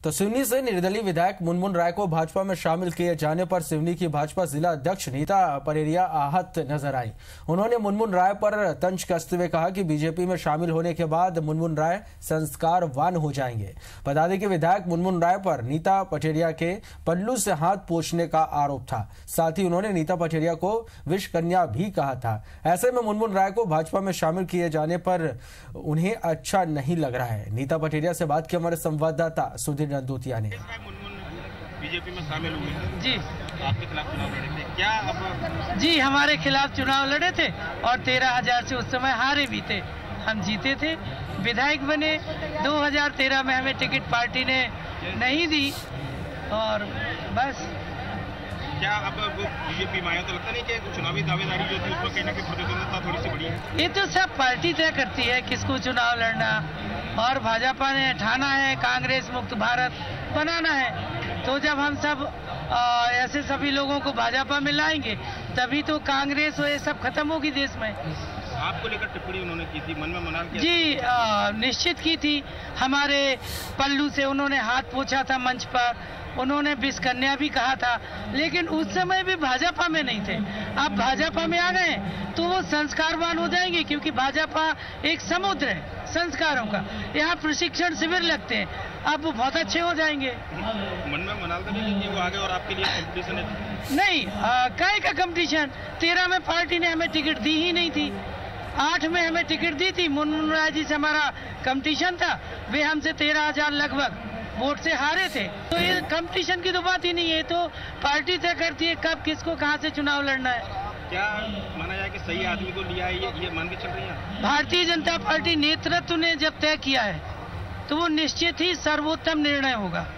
तो सिवनी से निर्दलीय विधायक मुनमुन राय को भाजपा में शामिल किए जाने पर सिवनी की भाजपा जिला अध्यक्ष नीता पटेरिया आहत नजर आई। उन्होंने मुनमुन राय पर तंज कसते हुए कहा कि बीजेपी में शामिल होने के बाद मुनमुन राय संस्कारवान हो जाएंगे। बता दें कि विधायक मुनमुन राय पर नीता पटेरिया के पल्लू से हाथ पोंछने का आरोप था। साथ ही उन्होंने नीता पटेरिया को विष कन्या भी कहा था। ऐसे में मुनमुन राय को भाजपा में शामिल किए जाने पर उन्हें अच्छा नहीं लग रहा है। नीता पटेरिया से बात की हमारे संवाददाता सुधीर नंदोतिया ने। बीजेपी में शामिल हुए जी, आपके खिलाफ चुनाव लड़े थे क्या? अब जी हमारे खिलाफ चुनाव लड़े थे और 13,000 से उस समय हारे भी थे। हम जीते थे, विधायक बने। 2013 में हमें टिकट पार्टी ने नहीं दी और बस। क्या अब बीजेपी में आया तो लगता नहीं कि चुनावी दावेदारी जो थी उसमें कहीं ना कहीं प्रतिद्वंदता थोड़ी सी बड़ी है? ये तो सब पार्टी तय करती है किसको चुनाव लड़ना, और भाजपा ने ठाना है कांग्रेस मुक्त भारत बनाना है। तो जब हम सब ऐसे सभी लोगों को भाजपा में लाएंगे तभी तो कांग्रेस और ये सब खत्म होगी देश में। आपको लेकर टिप्पणी उन्होंने की थी, मन में मना किया? जी निश्चित की थी। हमारे पल्लू से उन्होंने हाथ पोंछा था मंच पर, उन्होंने विष कन्या भी कहा था, लेकिन उस समय भी भाजपा में नहीं थे। अब भाजपा में आ गए तो वो संस्कारवान हो जाएंगे, क्योंकि भाजपा एक समुद्र है संस्कारों का। यहाँ प्रशिक्षण शिविर लगते हैं, अब वो बहुत अच्छे हो जाएंगे। मन में मना कि वो आगे और आपके लिए कंपटीशन है? नहीं, काय का कंपटीशन? 13 में पार्टी ने हमें टिकट दी ही नहीं थी, 8 में हमें टिकट दी थी। मुनमुन राय जी से हमारा कंपटीशन था, वे हमसे 13,000 लगभग वोट से हारे थे। तो ये कंपटीशन की तो बात ही नहीं है, तो पार्टी तय करती है कब किसको कहां से चुनाव लड़ना है। क्या माना जाए कि सही आदमी को लिया है, ये मान के चल रही है? भारतीय जनता पार्टी नेतृत्व ने जब तय किया है तो वो निश्चित ही सर्वोत्तम निर्णय होगा।